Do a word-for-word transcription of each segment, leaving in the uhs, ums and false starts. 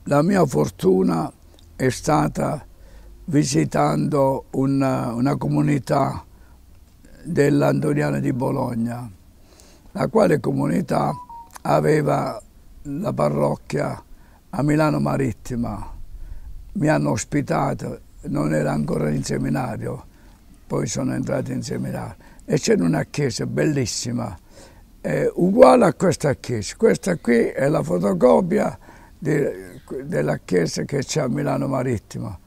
La mia fortuna è stata visitando una, una comunità dell'Antoniana di Bologna, la quale comunità aveva la parrocchia a Milano Marittima. Mi hanno ospitato, non era ancora in seminario, poi sono entrato in seminario, e c'era una chiesa bellissima, eh, uguale a questa chiesa. Questa qui è la fotocopia di, della chiesa che c'è a Milano Marittima,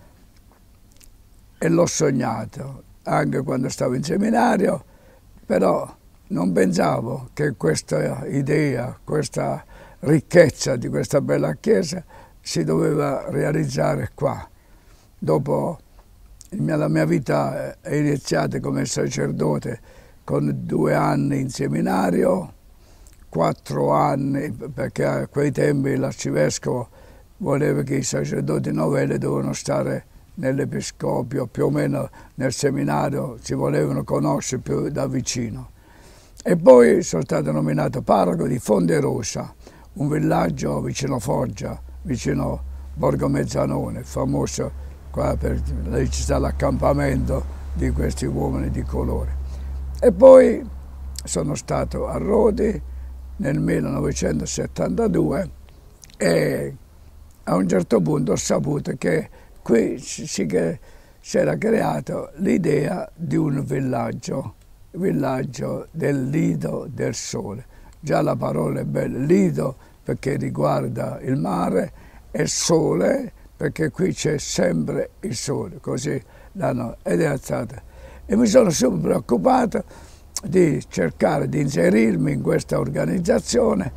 e l'ho sognato anche quando stavo in seminario, però non pensavo che questa idea, questa ricchezza di questa bella chiesa si doveva realizzare qua. Dopo la mia vita è iniziata come sacerdote con due anni in seminario, quattro anni, perché a quei tempi l'arcivescovo voleva che i sacerdoti novelli dovevano stare nell'episcopio, più o meno nel seminario, si volevano conoscere più da vicino. E poi sono stato nominato parroco di Fonderosa, un villaggio vicino Foggia, vicino Borgo Mezzanone, famoso qua, per lì ci sta l'accampamento di questi uomini di colore. E poi sono stato a Rodi nel millenovecentosettantadue e a un certo punto ho saputo che qui si, che si era creata l'idea di un villaggio, villaggio del Lido del Sole. Già la parola è bella, Lido perché riguarda il mare e Sole perché qui c'è sempre il sole, così l'hanno ideata. E mi sono subito preoccupato di cercare di inserirmi in questa organizzazione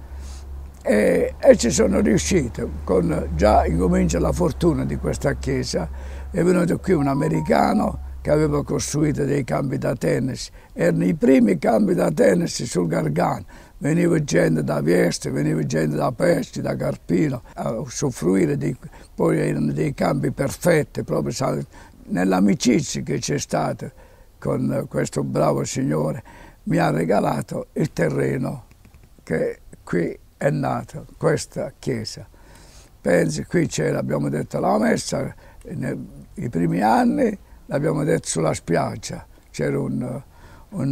e, e ci sono riuscito. Con, già incomincia la fortuna di questa chiesa. È venuto qui un americano che aveva costruito dei campi da tennis, erano i primi campi da tennis sul Gargano. Veniva gente da Vieste, veniva gente da Pesti, da Carpino a usufruire di, poi erano dei campi perfetti, proprio nell'amicizia che c'è stata con questo bravo signore, mi ha regalato il terreno che qui è nata questa chiesa. Pensi, qui c'era, abbiamo detto la messa, nei primi anni l'abbiamo detto sulla spiaggia, c'era un, un,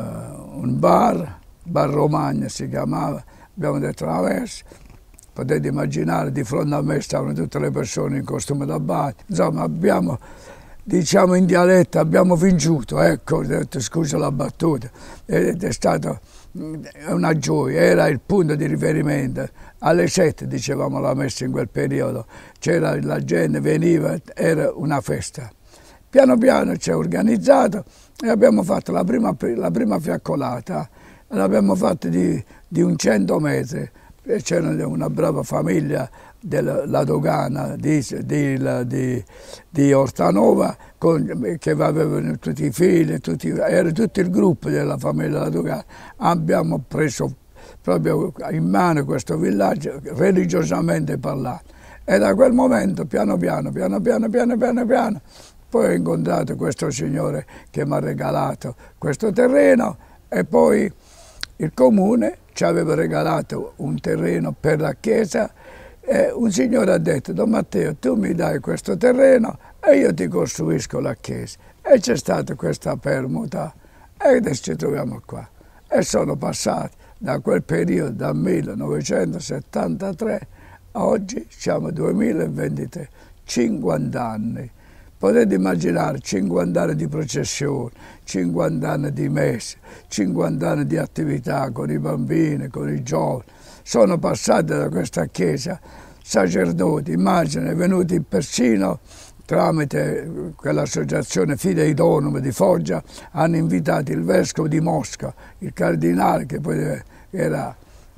un bar, Bar Romagna si chiamava, abbiamo detto la messa, potete immaginare di fronte a me stavano tutte le persone in costume da bagno, insomma abbiamo, diciamo in dialetto, abbiamo vinciuto, ecco, ho detto, scusa la battuta, ed è stata una gioia, era il punto di riferimento, alle sette dicevamo la messa in quel periodo, c'era la gente, veniva, era una festa. Piano piano ci è organizzato e abbiamo fatto la prima, la prima fiaccolata. L'abbiamo fatto di, di un cento metri, c'era una brava famiglia della dogana di, di, di, di Ortanova con, che avevano tutti i figli, tutti, era tutto il gruppo della famiglia della dogana. Abbiamo preso proprio in mano questo villaggio religiosamente parlando e da quel momento piano piano, piano piano, piano piano, piano, poi ho incontrato questo signore che mi ha regalato questo terreno e poi il comune ci aveva regalato un terreno per la chiesa e un signore ha detto: Don Matteo, tu mi dai questo terreno e io ti costruisco la chiesa. E c'è stata questa permuta e adesso ci troviamo qua. E sono passati da quel periodo, dal millenovecentosettantatré a oggi, siamo duemilaventitré, cinquanta anni. Potete immaginare cinquanta anni di processione, cinquanta anni di messe, cinquanta anni di attività con i bambini, con i giovani. Sono passati da questa chiesa sacerdoti, immagine, venuti persino tramite quell'associazione Fidei Donum di Foggia, hanno invitato il vescovo di Mosca, il cardinale, che poi era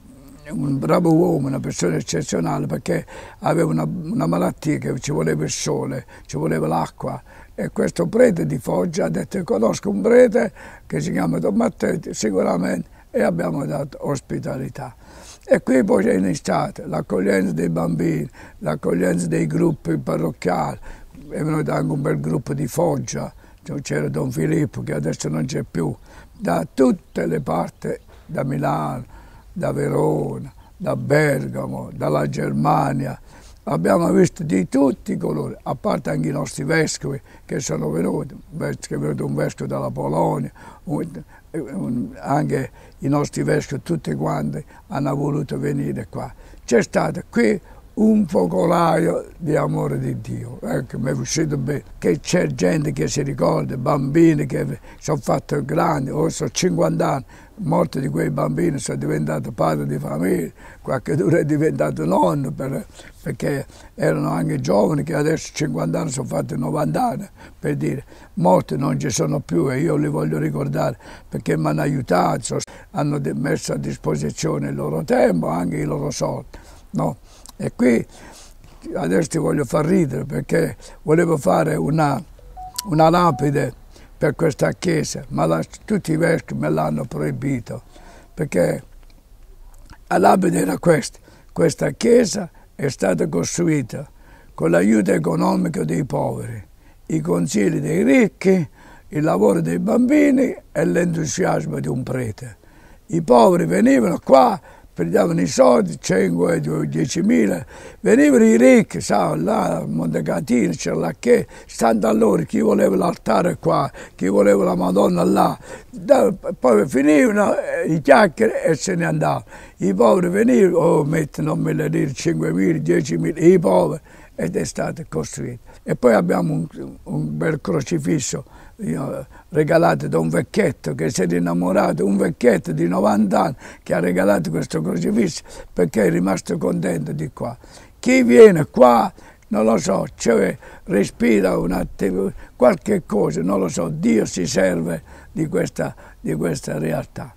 un bravo uomo, una persona eccezionale, perché aveva una, una malattia che ci voleva il sole, ci voleva l'acqua. E questo prete di Foggia ha detto: conosco un prete che si chiama Don Matteo, sicuramente, e abbiamo dato ospitalità. E qui poi è iniziata l'accoglienza dei bambini, l'accoglienza dei gruppi parrocchiali. È venuto anche un bel gruppo di Foggia, c'era Don Filippo che adesso non c'è più, da tutte le parti, da Milano, da Verona, da Bergamo, dalla Germania. abbiamo visto di tutti i colori, a parte anche i nostri vescovi che sono venuti, è venuto un vescovo dalla Polonia, un, un, anche i nostri vescovi, tutti quanti hanno voluto venire qua. C'è stato qui un focolaio di amore di Dio, ecco, mi è uscito bene, che c'è gente che si ricorda, bambini che sono fatti grandi, ora sono cinquanta anni, molti di quei bambini sono diventati padri di famiglia, qualcuno è diventato nonno, per, perché erano anche giovani che adesso cinquanta anni sono fatti novanta anni, per dire, molti non ci sono più e io li voglio ricordare perché mi hanno aiutato, hanno messo a disposizione il loro tempo, anche i loro soldi, no? E qui adesso ti voglio far ridere perché volevo fare una, una lapide per questa chiesa, ma la, tutti i vescovi me l'hanno proibito, perché la lapide era questa. Questa chiesa è stata costruita con l'aiuto economico dei poveri, i consigli dei ricchi, il lavoro dei bambini e l'entusiasmo di un prete. I poveri venivano qua, prendevano i soldi, cinque, diecimila, venivano i ricchi, sai, là a Montecatino, c'era la chiesa, stando a loro, chi voleva l'altare qua, chi voleva la Madonna là, da, poi finivano i chiacchiere e se ne andavano. I poveri venivano, oh, mettono mille lire, cinquemila, diecimila, i poveri, ed è stato costruito. E poi abbiamo un, un bel crocifisso io, regalato da un vecchietto che si è innamorato, un vecchietto di novanta anni che ha regalato questo crocifisso perché è rimasto contento di qua. Chi viene qua, non lo so, cioè respira un attimo, qualche cosa, non lo so, Dio si serve di questa, di questa realtà.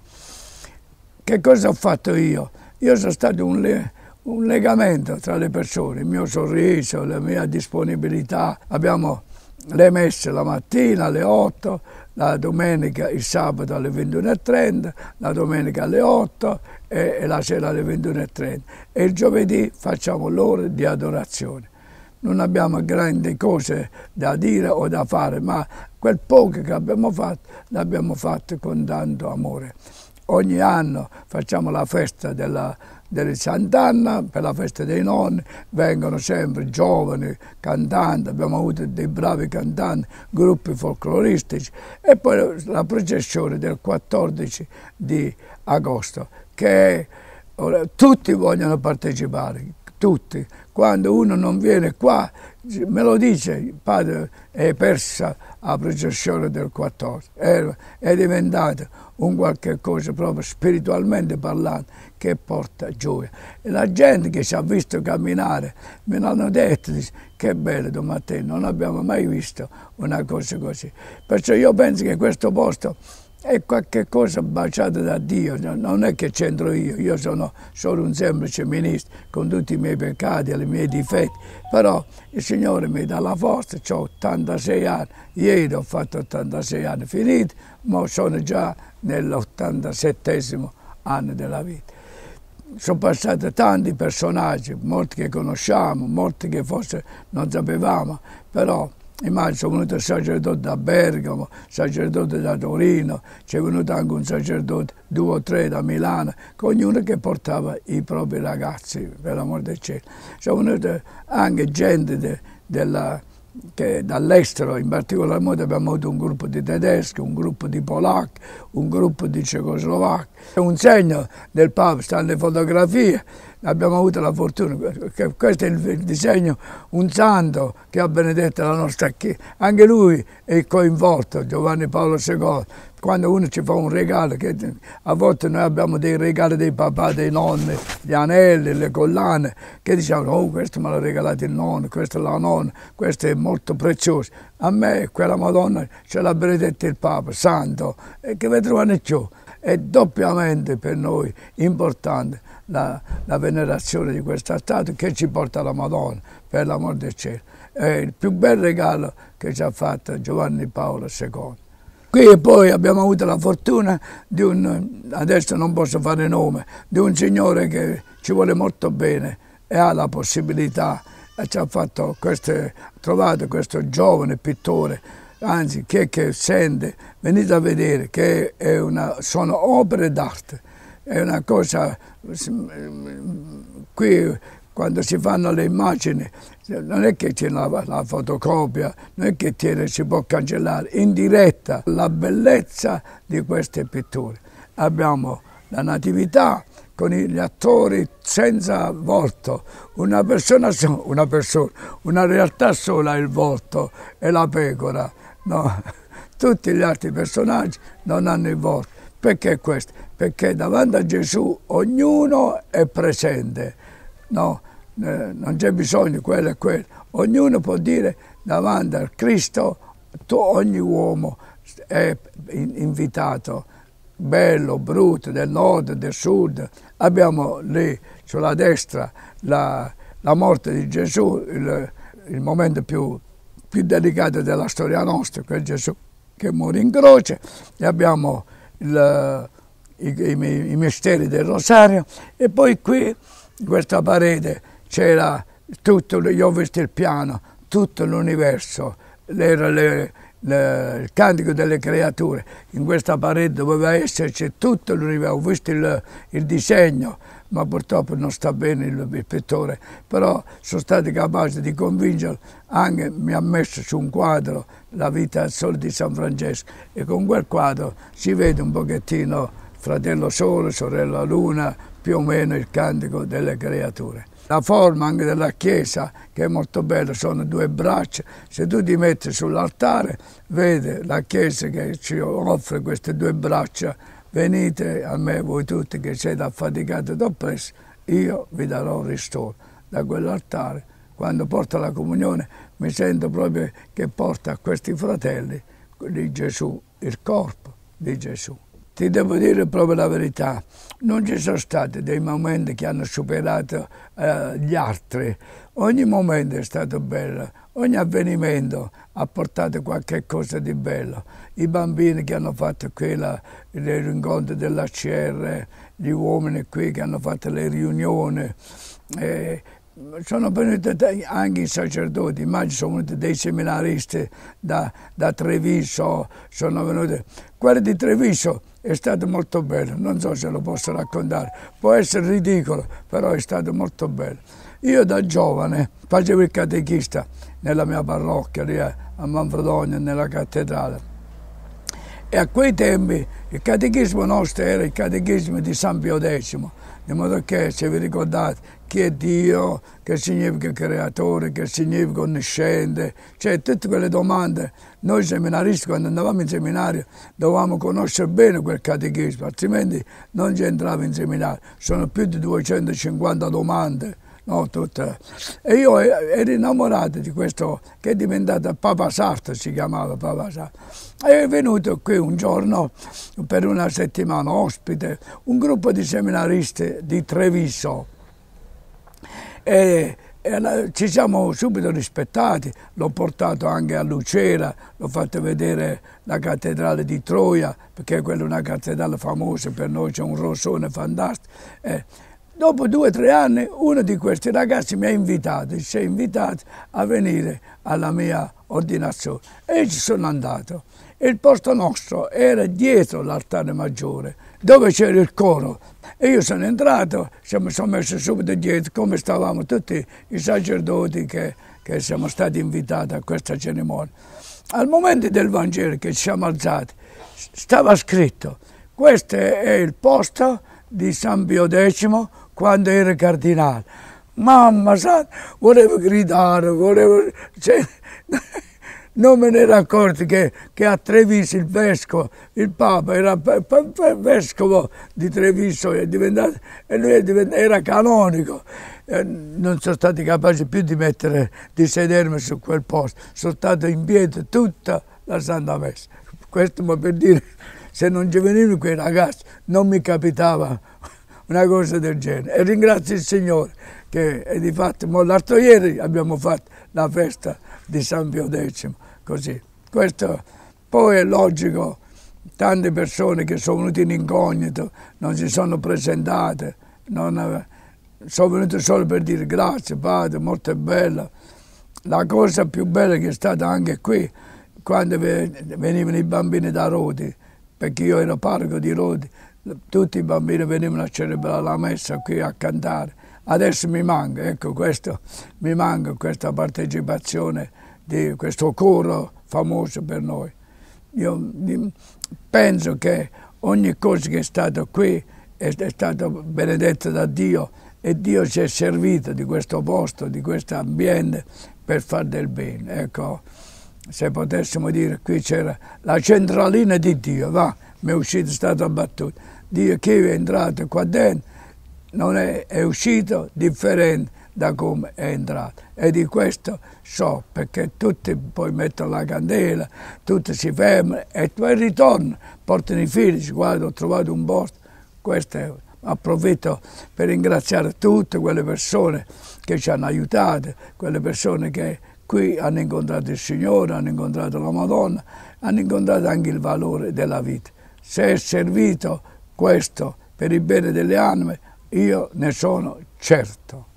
Che cosa ho fatto io? Io sono stato un... Le, un legamento tra le persone, il mio sorriso, la mia disponibilità. Abbiamo le messe la mattina alle otto, la domenica, il sabato alle ventuno e trenta, la domenica alle otto e, e la sera alle ventuno e trenta. E il giovedì facciamo l'ora di adorazione. Non abbiamo grandi cose da dire o da fare, ma quel poco che abbiamo fatto l'abbiamo fatto con tanto amore. Ogni anno facciamo la festa della, della Sant'Anna, per la festa dei nonni, vengono sempre giovani cantanti, abbiamo avuto dei bravi cantanti, gruppi folcloristici e poi la processione del quattordici di agosto, che ora, tutti vogliono partecipare, tutti. Quando uno non viene qua, me lo dice, padre, è persa la processione del quattordici, è, è diventato un qualche cosa proprio spiritualmente parlando che porta gioia. E la gente che ci ha visto camminare me l'hanno detto, dice, che bello Don Matteo, non abbiamo mai visto una cosa così. Perciò io penso che questo posto è qualche cosa baciata da Dio, non è che c'entro io, io sono solo un semplice ministro con tutti i miei peccati e i miei difetti, però il Signore mi dà la forza, ho ottantasei anni, ieri ho fatto ottantasei anni finiti, ma sono già nell'ottantasettesimo anno della vita. Sono passati tanti personaggi, molti che conosciamo, molti che forse non sapevamo, però immagino sono venuto il sacerdote da Bergamo, sacerdote da Torino, c'è venuto anche un sacerdote, due o tre da Milano, ognuno che portava i propri ragazzi, per l'amor del cielo. Sono venuti anche gente de, della, che dall'estero, in particolar modo abbiamo avuto un gruppo di tedeschi, un gruppo di polacchi, un gruppo di cecoslovacchi. Un segno del Papa sta nelle fotografie. Abbiamo avuto la fortuna, che questo è il disegno, un santo che ha benedetto la nostra Chiesa. Anche lui è coinvolto, Giovanni Paolo secondo. Quando uno ci fa un regalo, che a volte noi abbiamo dei regali dei papà, dei nonni, gli anelli, le collane, che diciamo, oh questo me l'ha regalato il nonno, questa è la nonna, questo è molto prezioso. A me quella Madonna ce l'ha benedetta il Papa, santo, e che vedremo più. È doppiamente per noi importante la, la venerazione di questa statua che ci porta alla Madonna, per l'amor del cielo. È il più bel regalo che ci ha fatto Giovanni Paolo secondo. Qui poi abbiamo avuto la fortuna di un, adesso non posso fare nome, di un signore che ci vuole molto bene e ha la possibilità, e ci ha fatto queste, trovato questo giovane pittore, anzi chi è che sente, venite a vedere che è una, sono opere d'arte, è una cosa, qui quando si fanno le immagini, non è che c'è la, la fotocopia, non è che tiene, si può cancellare, in diretta la bellezza di queste pitture. Abbiamo la Natività con gli attori senza volto, una persona, una persona, una realtà sola il volto e la pecora, no? Tutti gli altri personaggi non hanno il volto. Perché questo? Perché davanti a Gesù ognuno è presente, no? Eh, non c'è bisogno di quello e quello. Ognuno può dire davanti al Cristo, tu, ogni uomo è invitato, bello, brutto, del nord, del sud. Abbiamo lì sulla destra la, la morte di Gesù, il, il momento più, più delicato della storia nostra, quel Gesù che muore in croce, e abbiamo il, i, i, i misteri del Rosario, e poi qui in questa parete c'era tutto, io ho visto il piano, tutto l'universo, era le, le, il cantico delle creature. In questa parete doveva esserci tutto l'universo, ho visto il, il disegno, ma purtroppo non sta bene il, il pittore, però sono stati capaci di convincerlo, anche mi ha messo su un quadro la vita al sole di San Francesco, e con quel quadro si vede un pochettino fratello sole, sorella luna, più o meno il cantico delle creature. La forma anche della chiesa, che è molto bella, sono due braccia. Se tu ti metti sull'altare, vedi la chiesa che ci offre queste due braccia. Venite a me voi tutti che siete affaticati ed oppressi, io vi darò ristoro. Da quell'altare, quando porto la comunione, mi sento proprio che porta a questi fratelli di Gesù, il corpo di Gesù. Ti devo dire proprio la verità, non ci sono stati dei momenti che hanno superato eh, gli altri. Ogni momento è stato bello, ogni avvenimento ha portato qualche cosa di bello. I bambini che hanno fatto qui la, le incontri dell'A C R, gli uomini qui che hanno fatto le riunioni, eh, sono venuti anche i sacerdoti, immagino sono venuti dei seminaristi da, da Treviso, sono venuti. Quello di Treviso è stato molto bello, non so se lo posso raccontare, può essere ridicolo, però è stato molto bello. Io da giovane facevo il catechista nella mia parrocchia, lì a Manfredonia, nella cattedrale. E a quei tempi il catechismo nostro era il catechismo di San Pio X, di modo che, se vi ricordate, chi è Dio, che significa creatore, che significa onnisciente, cioè tutte quelle domande. Noi seminaristi, quando andavamo in seminario, dovevamo conoscere bene quel catechismo, altrimenti non ci entrava in seminario. Sono più di duecentocinquanta domande, no, tutte. E io ero innamorato di questo, che è diventato Papa Sarto, si chiamava Papa Sarto. È venuto qui un giorno, per una settimana, ospite, un gruppo di seminaristi di Treviso. E, e ci siamo subito rispettati, l'ho portato anche a Lucera, l'ho fatto vedere la cattedrale di Troia, perché quella è una cattedrale famosa, per noi c'è un rosone fantastico. E dopo due o tre anni uno di questi ragazzi mi ha invitato, si è invitato a venire alla mia ordinazione, e ci sono andato. E il posto nostro era dietro l'altare maggiore, dove c'era il coro. E io sono entrato, mi sono messo subito dietro, come stavamo tutti i sacerdoti che, che siamo stati invitati a questa cerimonia. Al momento del Vangelo che ci siamo alzati, stava scritto: questo è il posto di San Pio X quando era cardinale. Mamma santa, volevo gridare, volevo... Cioè, non me ne ero accorto che, che a Treviso il vescovo, il Papa era vescovo di Treviso, è diventato, e lui è diventato, era canonico. Eh, non sono stati capaci più di mettere, di sedermi su quel posto, sono stato in piedi tutta la Santa Messa. Questo ma per dire, se non ci venivano quei ragazzi non mi capitava una cosa del genere. E ringrazio il Signore che è di fatto, l'altro ieri abbiamo fatto la festa di San Pio X, così. Questo poi è logico, tante persone che sono venute in incognito, non si sono presentate, non, sono venute solo per dire grazie Padre, molto bella. La cosa più bella che è stata anche qui, quando venivano i bambini da Rodi, perché io ero parroco di Rodi, tutti i bambini venivano a celebrare la messa qui, a cantare, adesso mi manca, ecco questo, mi manca questa partecipazione di questo coro famoso per noi. Io penso che ogni cosa che è stata qui è, è stata benedetta da Dio e Dio ci è servito di questo posto, di questo ambiente per fare del bene. Ecco, se potessimo dire, qui c'era la centralina di Dio, va, mi è uscito, è stato abbattuto. Dio che è entrato qua dentro non è, è uscito differente da come è entrato, e di questo so, perché tutti poi mettono la candela, tutti si fermano e poi ritornano, portano i figli, guarda, ho trovato un posto. Questo è, approfitto per ringraziare tutte quelle persone che ci hanno aiutato, quelle persone che qui hanno incontrato il Signore, hanno incontrato la Madonna, hanno incontrato anche il valore della vita. Se è servito questo per il bene delle anime, io ne sono certo.